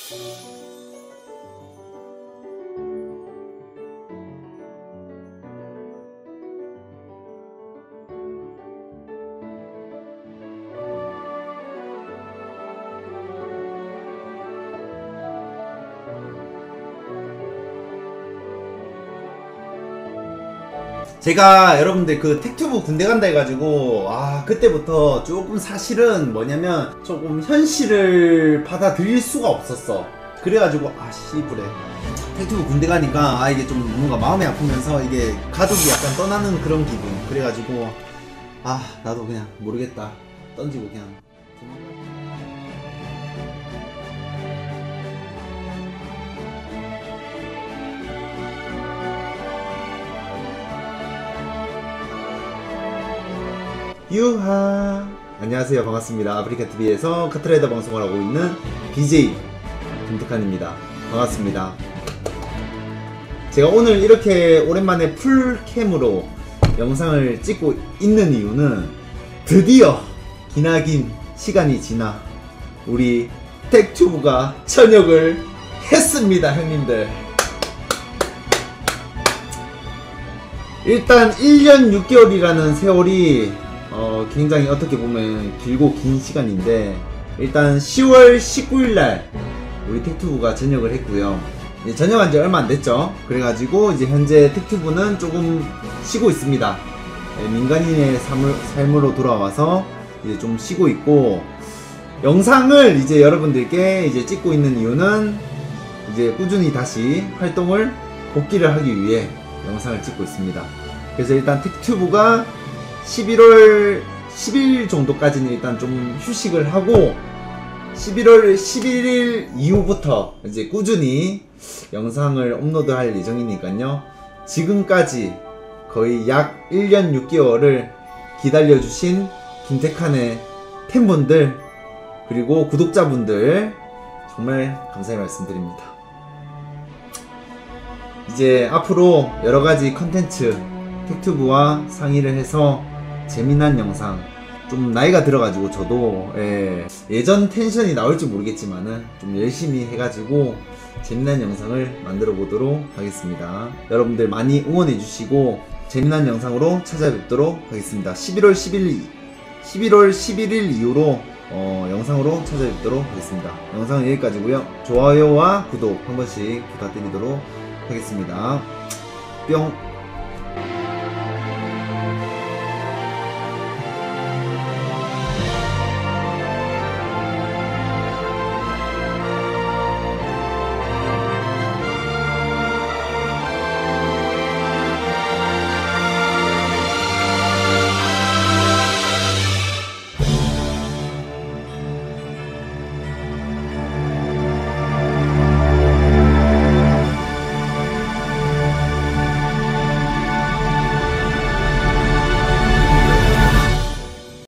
제가 여러분들 그 텍튜브 군대 간다 해가지고 그때부터 조금 사실은 뭐냐면 조금 현실을 받아들일 수가 없었어. 그래가지고 씨부래 텍튜브 군대 가니까 이게 좀 뭔가 마음이 아프면서 이게 가족이 약간 떠나는 그런 기분. 그래가지고 나도 그냥 모르겠다 던지고 그냥 도망가. 유하, 안녕하세요. 반갑습니다. 아프리카TV에서 카트라이더 방송을 하고 있는 BJ 김특한입니다. 반갑습니다. 제가 오늘 이렇게 오랜만에 풀캠으로 영상을 찍고 있는 이유는 드디어 기나긴 시간이 지나 우리 텍튜브가 전역을 했습니다. 형님들, 일단 1년 6개월이라는 세월이 굉장히 어떻게 보면 길고 긴 시간인데, 일단 10월 19일날 우리 텍튜브가 전역을 했고요. 이제 전역한 지 얼마 안 됐죠. 그래가지고 이제 현재 텍튜브는 조금 쉬고 있습니다. 민간인의 삶으로 돌아와서 이제 좀 쉬고 있고, 영상을 이제 여러분들께 이제 찍고 있는 이유는 이제 꾸준히 다시 활동을 복귀를 하기 위해 영상을 찍고 있습니다. 그래서 일단 텍튜브가 11월 10일 정도까지는 일단 좀 휴식을 하고, 11월 11일 이후부터 이제 꾸준히 영상을 업로드할 예정이니까요. 지금까지 거의 약 1년 6개월을 기다려주신 김택한의 팬분들 그리고 구독자분들 정말 감사의 말씀드립니다. 이제 앞으로 여러가지 컨텐츠 텍튜브와 상의를 해서 재미난 영상, 좀 나이가 들어가지고 저도 예전 텐션이 나올지 모르겠지만은 좀 열심히 해가지고 재미난 영상을 만들어 보도록 하겠습니다. 여러분들 많이 응원해 주시고 재미난 영상으로 찾아뵙도록 하겠습니다. 11월 11일 이후로 영상으로 찾아뵙도록 하겠습니다. 영상은 여기까지고요. 좋아요와 구독 한 번씩 부탁드리도록 하겠습니다. 뿅.